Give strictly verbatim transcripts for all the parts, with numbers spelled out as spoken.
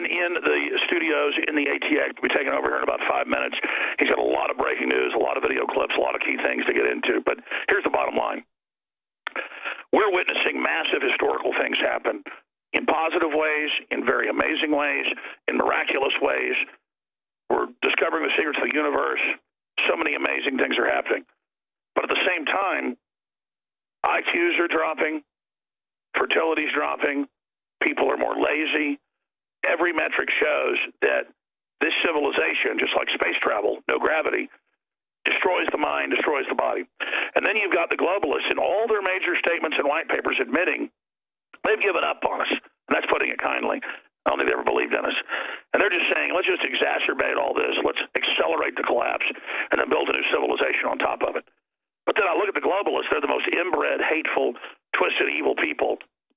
Stallman in the studios in the A T X will be taking over here in about five minutes. He's got a lot of breaking news, a lot of video clips, a lot of key things to get into. But here's the bottom line. We're witnessing massive historical things happen in positive ways, in very amazing ways, in miraculous ways. We're discovering the secrets of the universe. So many amazing things are happening. But at the same time, I Qs are dropping, fertility's dropping, people are more lazy. Every metric shows that this civilization, just like space travel, no gravity, destroys the mind, destroys the body. And then you've got the globalists in all their major statements and white papers admitting they've given up on us. And that's putting it kindly. I don't think they ever believed in us. And they're just saying, let's just exacerbate all this. Let's accelerate the collapse and then build a new civilization on top of it. But then I look at the globalists. They're the most inbred, hateful, twisted, evil people,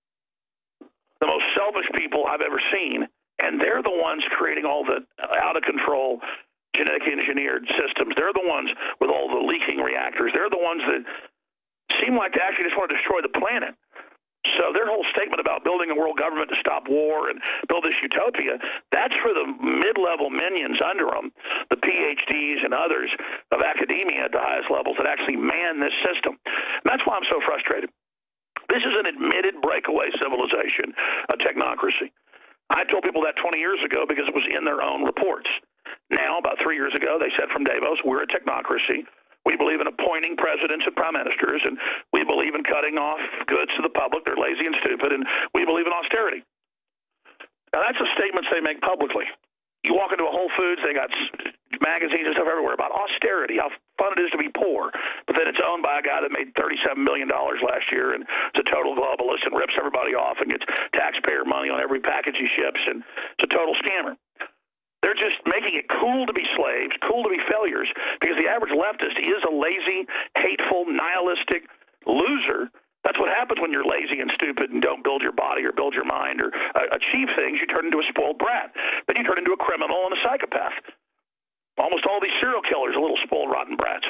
the most selfish people I've ever seen. And they're the ones creating all the out-of-control genetically engineered systems. They're the ones with all the leaking reactors. They're the ones that seem like they actually just want to destroy the planet. So their whole statement about building a world government to stop war and build this utopia, that's for the mid-level minions under them, the P H Ds and others of academia at the highest levels that actually man this system. And that's why I'm so frustrated. This is an admitted breakaway civilization, a technocracy. I told people that twenty years ago because it was in their own reports. Now, about three years ago, they said from Davos, we're a technocracy. We believe in appointing presidents and prime ministers, and we believe in cutting off goods to the public. They're lazy and stupid, and we believe in austerity. Now, that's the statements they make publicly. You walk into a Whole Foods, they got magazines and stuff everywhere about austerity, how fun it is to be poor. But then it's owned by a guy that made thirty-seven million dollars last year and is a total globalist and rips everybody off and gets taxpayer money on every package he ships, and it's a total scammer. They're just making it cool to be slaves, cool to be failures, because the average leftist is a lazy, hateful, nihilistic loser. That's what happens when you're lazy and stupid and don't build your body or build your mind or uh, achieve things. You turn into a spoiled brat. Then you turn into a criminal and a psychopath. Almost all these serial killers are little spoiled, rotten brats.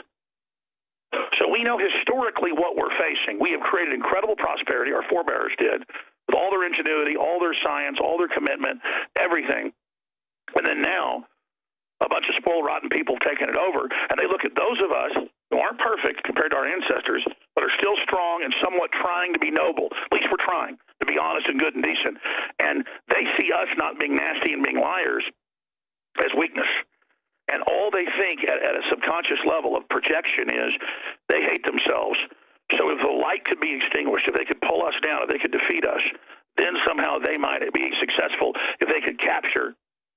So we know historically what we're facing. We have created incredible prosperity, our forebears did, with all their ingenuity, all their science, all their commitment, everything. And then now, a bunch of spoiled, rotten people taking it over, and they look at those of us who aren't perfect compared to our ancestors, but are still strong and somewhat trying to be noble. At least we're trying to be honest and good and decent. And they see us not being nasty and being liars as weakness. And all they think at, at a subconscious level of projection is they hate themselves. So if the light could be extinguished, if they could pull us down, if they could defeat us, then somehow they might be successful if they could capture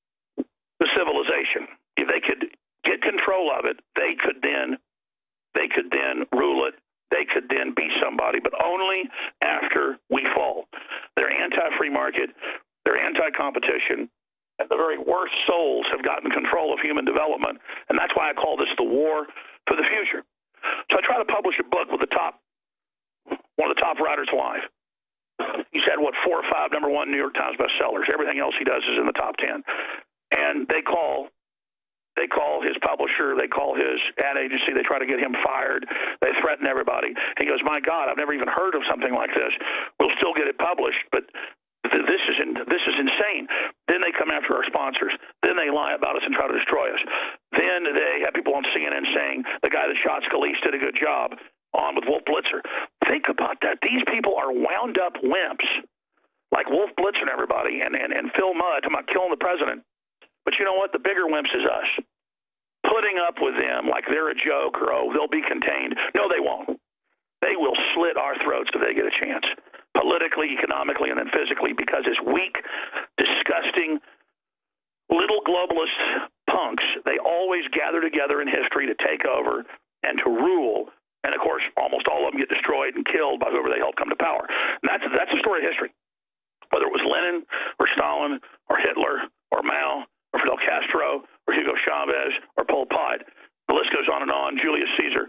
the civilization. If they could get control of it, they could then they could then rule it. They could then be somebody, but only after we fall. They're anti-free market. They're anti-competition. And the very worst souls have gotten control of human development. And that's why I call this the war for the future. So I try to publish a book with the top, one of the top writers alive. He's had, what, four or five number one New York Times bestsellers. Everything else he does is in the top ten. And they call they call his publisher, they call his ad agency, they try to get him fired, they threaten everybody. He goes, my God, I've never even heard of something like this. We'll still get it published, but th- this is in, this is insane. Then they come after our sponsors. Then they lie about us and try to destroy us. Then they have people on C N N saying the guy that shot Scalise did a good job, on with Wolf Blitzer. Think about that. These people are wound up wimps, like Wolf Blitzer and everybody, and, and, and Phil Mudd talking about killing the president. But you know what? The bigger wimps is us. Putting up with them like they're a joke or, oh, they'll be contained. No, they won't. They will slit our throats if they get a chance, politically, economically, and then physically, because as weak, disgusting, little globalist punks, they always gather together in history to take over and to rule. And, of course, almost all of them get destroyed and killed by whoever they help come to power. And that's, that's the story of history. Whether it was Lenin or Stalin or Hitler or Mao or Fidel Castro or Hugo Chavez or Pol Pot, the list goes on and on, Julius Caesar.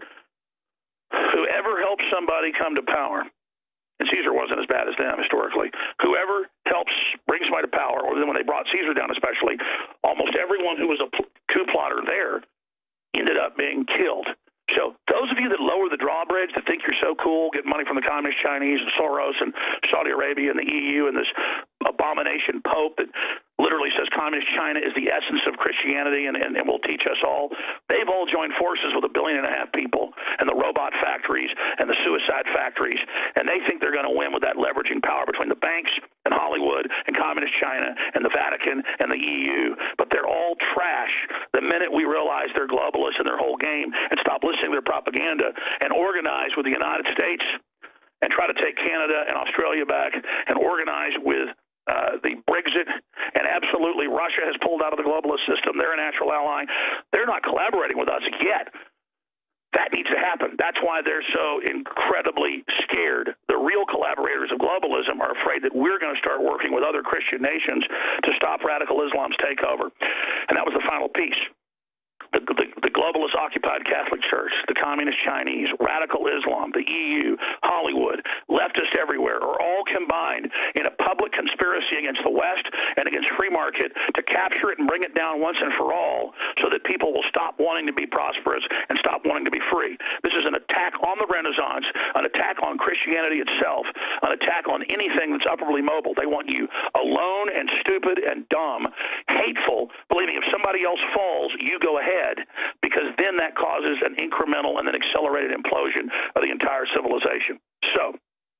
Whoever helps somebody come to power, and Caesar wasn't as bad as them historically, whoever helps bring somebody to power, or then when they brought Caesar down especially, almost everyone who was a coup plotter there ended up being killed. So those of you that lower the drawbridge, that think you're so cool, getting money from the communist Chinese and Soros and Saudi Arabia and the E U and this abomination Pope that literally says communist China is the essence of Christianity and, and, and will teach us all. They've all joined forces with a billion and a half people and the robot factories and the suicide factories, and they think they're going to win with that leveraging power between the banks and Hollywood and communist China and the Vatican and the E U. But they're all trash the minute we realize they're globalists in their whole game and stop listening to their propaganda and organize with the United States and try to take Canada and Australia back and organize with Uh, the Brexit, and absolutely Russia has pulled out of the globalist system. They're a natural ally. They're not collaborating with us yet. That needs to happen. That's why they're so incredibly scared. The real collaborators of globalism are afraid that we're going to start working with other Christian nations to stop radical Islam's takeover. And that was the final piece. The, the, the globalist occupied Catholic Church, the communist Chinese, radical Islam, the E U, Hollywood, leftists everywhere are all combined in a public conspiracy against the West and against free market to capture it and bring it down once and for all so that people will stop wanting to be prosperous and stop wanting to be free. This is an attack on the Renaissance, an attack on Christianity itself, an attack on anything that's upwardly mobile. They want you alone and stupid and dumb, hateful, believing if somebody else falls, you go ahead. Because then that causes an incremental and an accelerated implosion of the entire civilization. So,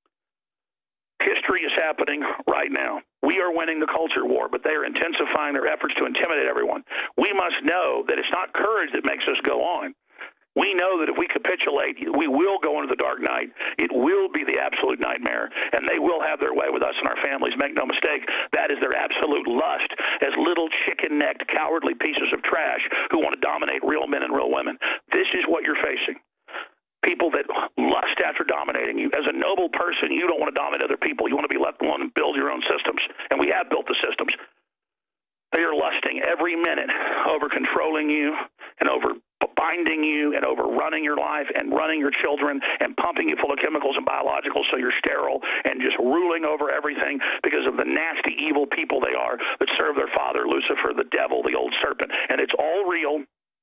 history is happening right now. We are winning the culture war, but they are intensifying their efforts to intimidate everyone. We must know that it's not courage that makes us go on. We know that if we capitulate, we will go into the dark night. It will be the absolute nightmare, and they will have their way with us and our families. Make no mistake, that is their absolute lust as little chicken-necked, cowardly pieces of trash who want to dominate real men and real women. This is what you're facing. People that lust after dominating you. As a noble person, you don't want to dominate other people. You want to be left alone and build your own systems, and we have built the systems. They are lusting every minute over controlling you and over binding you and overrunning your life and running your children and pumping you full of chemicals and biologicals so you're sterile and just ruling over everything because of the nasty, evil people they are that serve their father, Lucifer, the devil, the old serpent. And it's all real,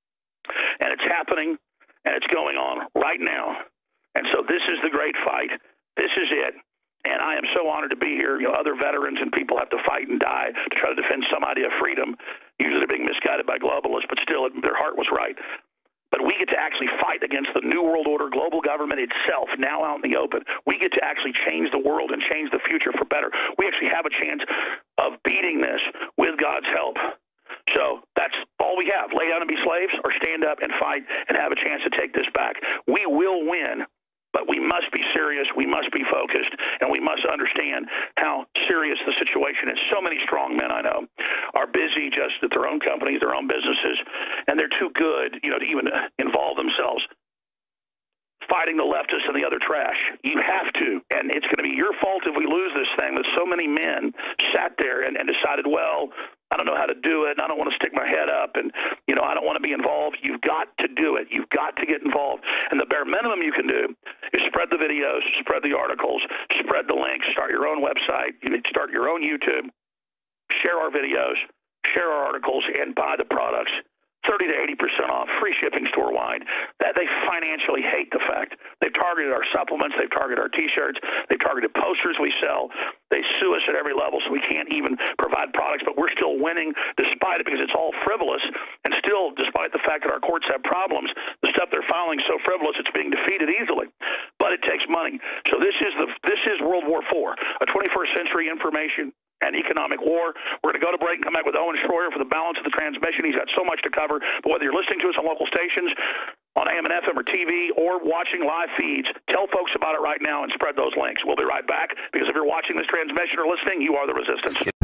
and it's happening, and it's going on right now. And so this is the great fight. This is it. And I am so honored to be here. You know, other veterans and people have to fight and die to try to defend some idea of freedom. Usually they're being misguided by globalists, but still, it, their heart was right. But we get to actually fight against the New World Order global government itself now out in the open. We get to actually change the world and change the future for better. We actually have a chance of beating this with God's help. So that's all we have. Lay down and be slaves, or stand up and fight and have a chance to take this back. We will win. But we must be serious, we must be focused, and we must understand how serious the situation is. So many strong men I know are busy just at their own companies, their own businesses, and they're too good, you know, to even involve themselves fighting the leftists and the other trash. You have to, and it's going to be your fault if we lose this thing. That so many men sat there and, and decided, well, I don't know how to do it, and I don't want to stick my head up, and, you know, I don't want to be involved. You've got to do it. You've got to get involved. And the bare minimum you can do is spread the videos, spread the articles, spread the links, start your own website. You need to start your own YouTube, share our videos, share our articles, and buy the products. thirty to eighty percent off, free shipping store-wide. That they financially hate the fact. They've targeted our supplements. They've targeted our T-shirts. They've targeted posters we sell. They sue us at every level, so we can't even provide products, but we're still winning despite it because it's all frivolous. And still, despite the fact that our courts have problems, the stuff they're filing is so frivolous it's being defeated easily. But it takes money. So this is the this is World War Four, a twenty-first century information and economic war. We're going to go to break and come back with Owen Schroyer for the balance of the transmission. He's got so much to cover. But whether you're listening to us on local stations, on A M and F M or T V, or watching live feeds, tell folks about it right now and spread those links. We'll be right back, because if you're watching this transmission or listening, you are the resistance.